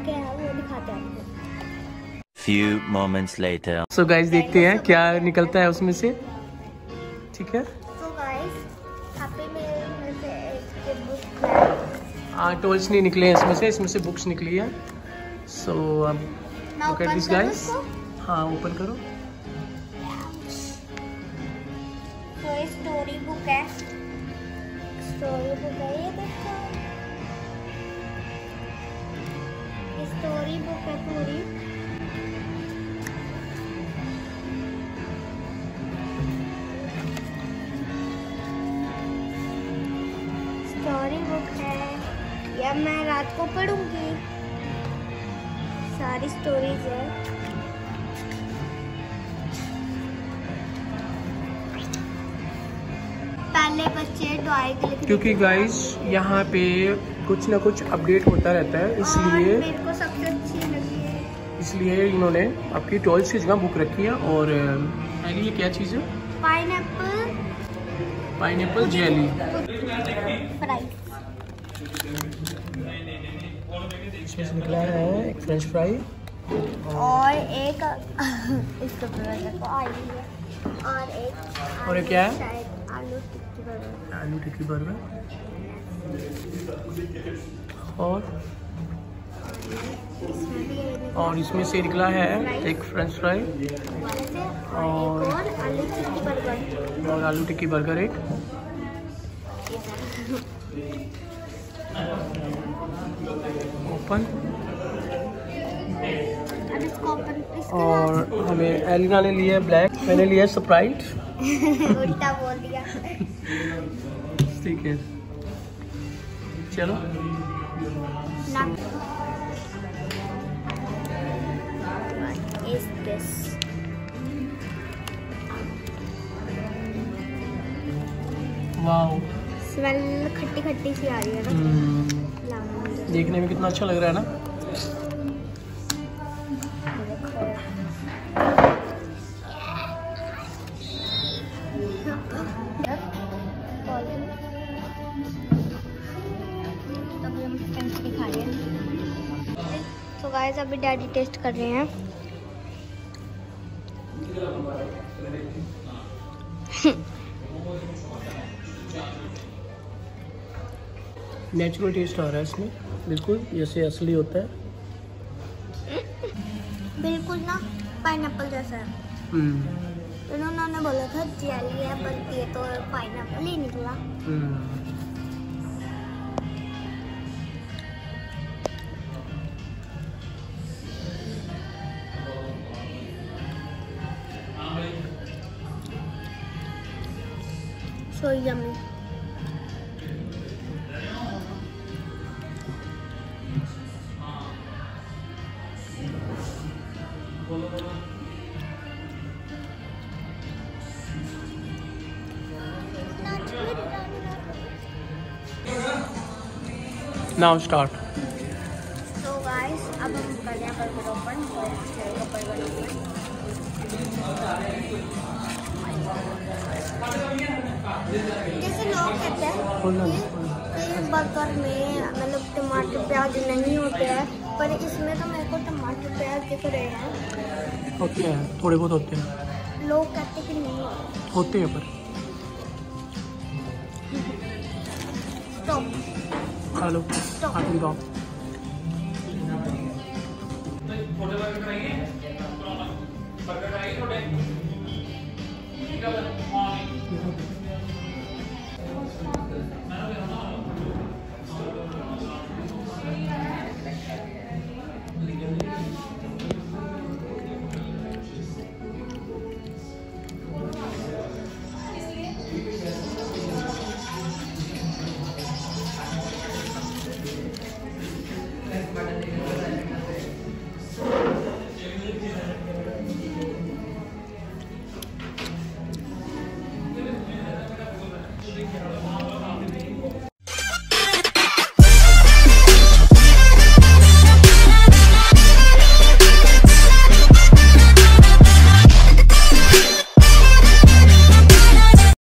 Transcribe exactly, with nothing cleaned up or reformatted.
क्या है वो दिखाते हैं आपको। Few moments later. So guys देखते हैं क्या निकलता है उसमें से, ठीक है। So guys, यहाँ पे मेरे में से एक बुक है। हाँ टॉयज नहीं निकले हैं इसमें से, इसमें से बुक्स निकली है। सो अब लुक एट दिस गाइस। हाँ ओपन करो। तो ये स्टोरी बुक है, स्टोरी बुक है, ये देखो ये स्टोरी बुक है पूरी। स्टोरी बुक है, या मैं रात को पढ़ूंगी, सारी स्टोरीज है। पहले बच्चे ड्राइंग के लिए, क्योंकि गाइस यहाँ पे कुछ ना कुछ अपडेट होता रहता है, इसलिए मेरे को सबसे अच्छी लगी है, इसलिए इन्होंने आपकी टॉयज की जगह बुक रखी है। और पहली ये क्या चीज़ है? Pineapple pineapple jelly fry. इसमें से निकला है एक फ्रेंच फ्राई और एक इसको को आई है, और एक और ये क्या है? शायद आलू टिक्की बर्गर। आलू टिक्की बर्गर। और इसमें भी ये निकला और इसमें से निकला है एक फ्रेंच फ्राई वाले से, और और एक और आलू टिक्की बर्गर। और आलू टिक्की बर्गर एक। ओपन। अब इसको ओपन, इसके और हमें एलिना ने लिया ब्लैक, मैंने लिया स्प्राइट। बाद उल्टा बोल दिया। ठीक है चलो। ना is this वाओ, स्मेल खट्टी खट्टी सी आ रही है ना। हम्म, देखने में कितना अच्छा लग रहा है ना। तो गाइस अभी डैडी टेस्ट कर रहे हैं। नेचुरल टेस्ट आ रहा है इसमें, बिल्कुल जैसे असली होता है। बिल्कुल ना पाइनएप्पल जैसा है। हम्म तो उन्होंने बोला था जेली है, पर ये तो पाइनएप्पल ही निकला। Hmm So yummy. Now start. So guys, अब हम कर रहे हैं बर्गर ओपन। Burger open. जैसे लोग कहते हैं कि बर्गर में मतलब टमाटर प्याज नहीं होते हैं, पर इसमें तो मेरे को टमाटर प्याज दिख रहे हैं। होते हैं, थोड़े बहुत होते हैं। लोग कहते हैं कि नहीं होते होते हैं पर स्टॉप खा लो, खा तुम खाओ।